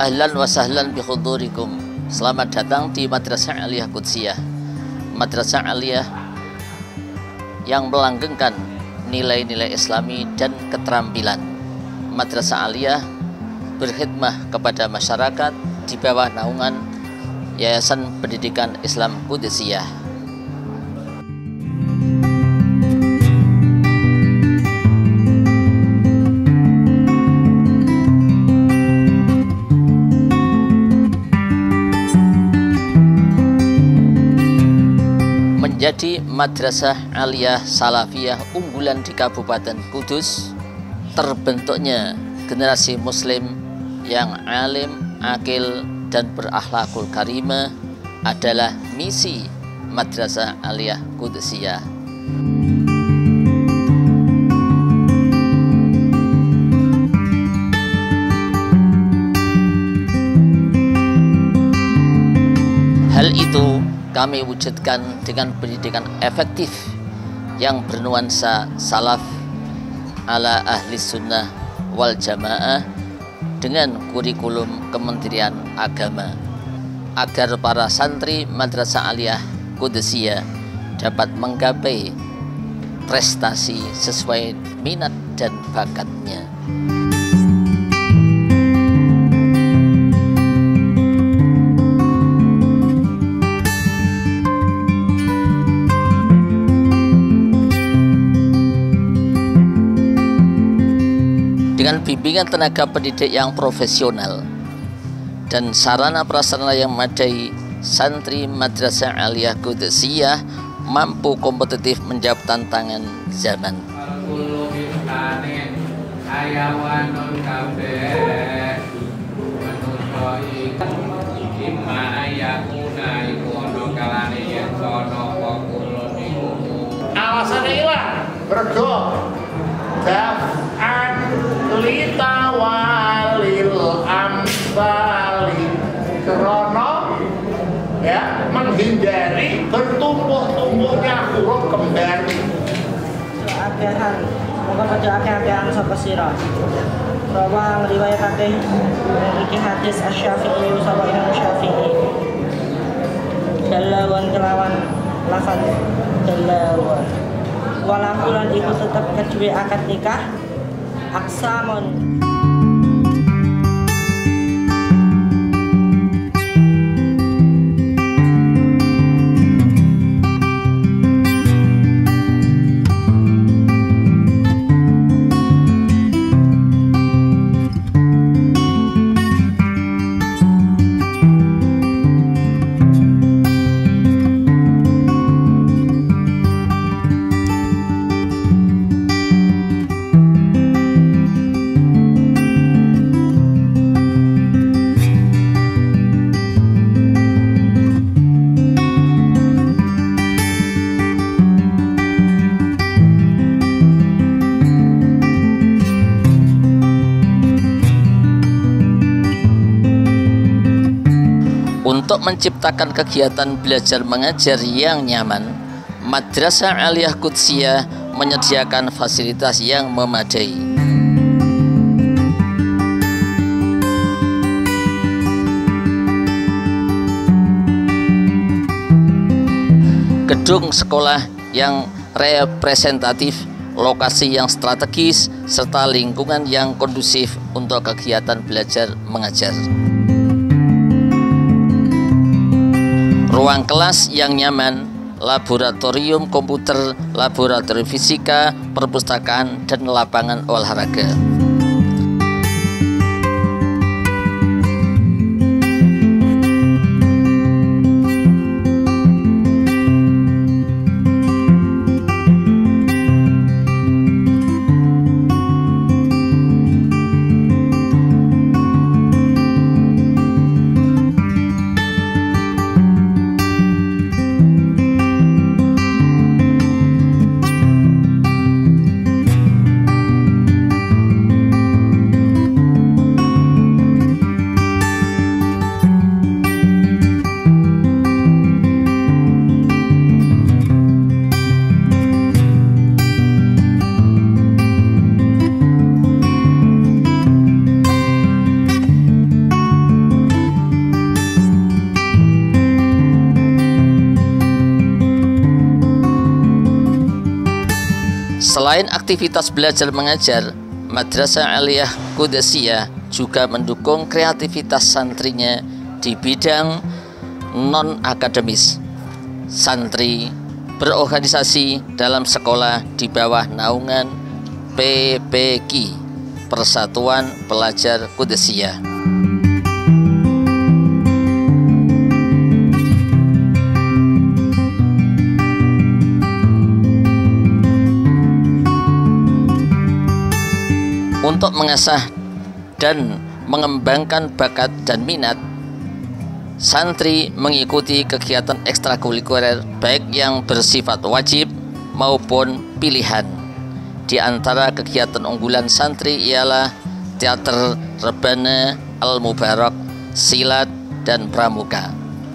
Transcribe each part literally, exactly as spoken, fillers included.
Ahlan wa sahlan bi hudurikum. Selamat datang di Madrasah Aliyah Qudsiyah. Madrasah Aliyah yang melanggengkan nilai-nilai Islami dan keterampilan. Madrasah Aliyah berkhidmah kepada masyarakat di bawah naungan Yayasan Pendidikan Islam Qudsiyah. Menjadi Madrasah Aliyah Salafiyah unggulan di Kabupaten Kudus, terbentuknya generasi muslim yang alim, akil, dan berakhlakul karimah adalah misi Madrasah Aliyah Qudsiyah. Hal itu kami wujudkan dengan pendidikan efektif yang bernuansa salaf ala ahli sunnah wal jamaah dengan kurikulum Kementerian Agama, agar para santri Madrasah Aliyah Qudsiyah dapat menggapai prestasi sesuai minat dan bakatnya. Dengan bimbingan tenaga pendidik yang profesional dan sarana prasarana yang memadai, santri Madrasah Aliyah Qudsiyah mampu kompetitif menjawab tantangan zaman. Alasannya ilang mergo daf'an lita walil ambali, krono ya menghindari bertumbuh-tumbuhnya huruf kembali. Akehan moga pada akeh-akehan sapa sira. Rawang riwayatake iki hadis Asy-Syafi'i sapa Imam Syafi'i. Dalawan kelawan lafaz dalawan. Walakulan iku tetep kedue akad nikah aksamun. Untuk menciptakan kegiatan belajar mengajar yang nyaman, Madrasah Aliyah Qudsiyah menyediakan fasilitas yang memadai. Gedung sekolah yang representatif, lokasi yang strategis, serta lingkungan yang kondusif untuk kegiatan belajar mengajar. Ruang kelas yang nyaman, laboratorium komputer, laboratorium fisika, perpustakaan, dan lapangan olahraga. Selain aktivitas belajar mengajar, Madrasah Aliyah Qudusiyah juga mendukung kreativitas santrinya di bidang non-akademis. Santri berorganisasi dalam sekolah di bawah naungan P P Q, Persatuan Pelajar Qudusiyah. Untuk mengasah dan mengembangkan bakat dan minat, santri mengikuti kegiatan ekstrakurikuler baik yang bersifat wajib maupun pilihan. Di antara kegiatan unggulan santri ialah teater rebana, al-mubarak, silat, dan pramuka.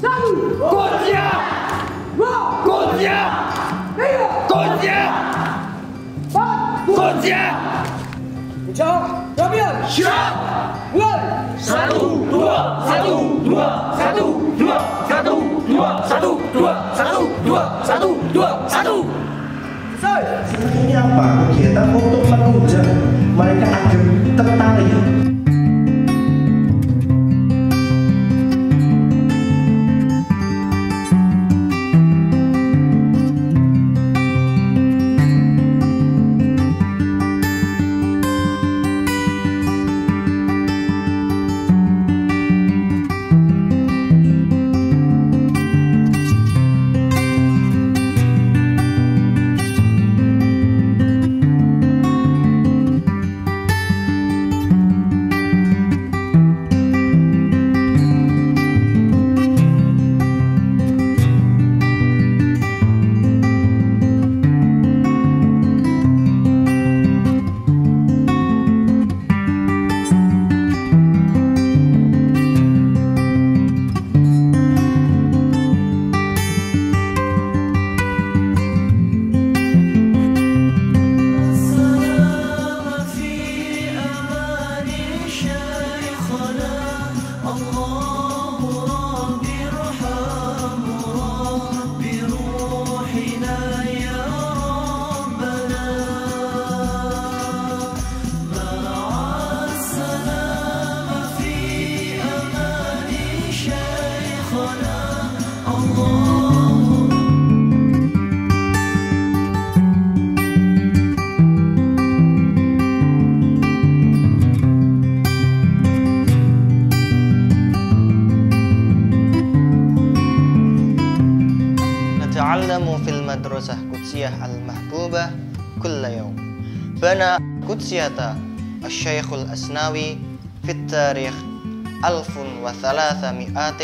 Satu, dua, satu, dua, satu, dua, satu, dua, satu, dua, satu, dua, satu, dua, satu. Ini apa? Kegiatan untuk menunjang mereka agar tertarik. نتعلم في المدرسة قدسية المحبوبة كل يوم. بنى قدسية الشيخ الأسنوي في التاريخ ألف وثلاثمائة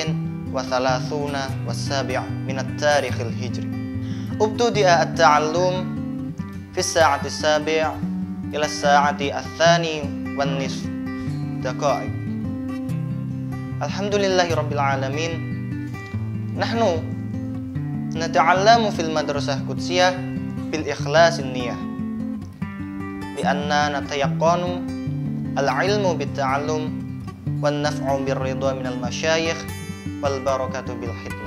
وثلاثون والسابع من التاريخ الهجري. ابتدأ التعلم في الساعة السابع إلى الساعة الثاني والنصف دقائق. الحمد لله رب العالمين. نحن نتعلم في المدرسة قدسية بالإخلاص النية، لأننا نتيقن العلم بالتعلم والنفع بالرضا من المشايخ والبركة بالخدمة.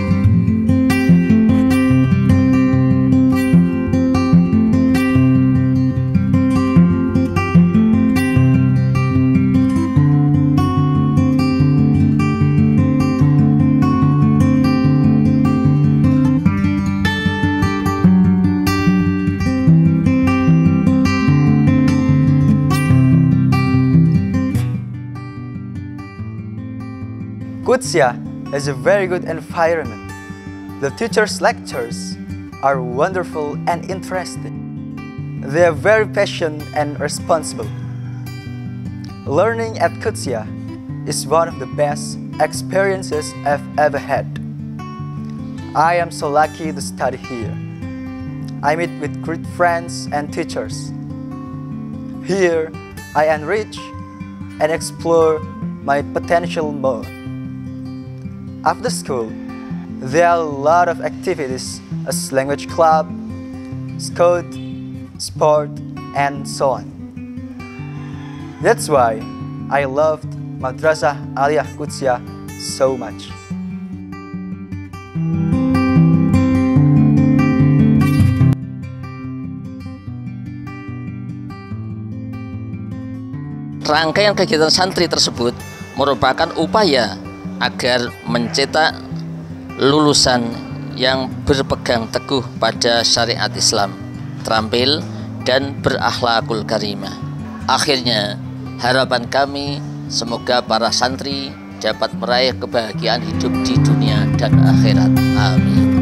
Qudusiyah is a very good environment. The teachers' lectures are wonderful and interesting. They are very patient and responsible. Learning at Qudusiyah is one of the best experiences I've ever had. I am so lucky to study here. I meet with great friends and teachers. Here, I enrich and explore my potential more. After school, there are a lot of activities as language club, scout, sport, and so on. That's why I loved Madrasah Aliyah Qudusiyah so much. rangkaian kegiatan santri tersebut merupakan upaya agar mencetak lulusan yang berpegang teguh pada syariat Islam, terampil dan berakhlakul karimah. Akhirnya, harapan kami semoga para santri dapat meraih kebahagiaan hidup di dunia dan akhirat. Amin.